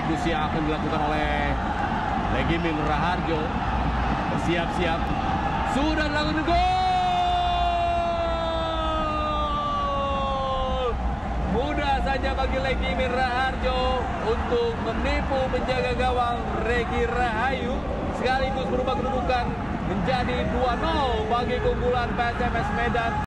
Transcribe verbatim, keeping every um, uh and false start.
eksekusi yang akan dilakukan oleh Legimin Raharjo. Bersiap-siap. Sudah dilakukan gol. Mudah saja bagi Legimin Raharjo untuk menipu penjaga gawang Regi Rahayu, sekaligus berubah kedudukan menjadi dua nol bagi keunggulan P S M S Medan.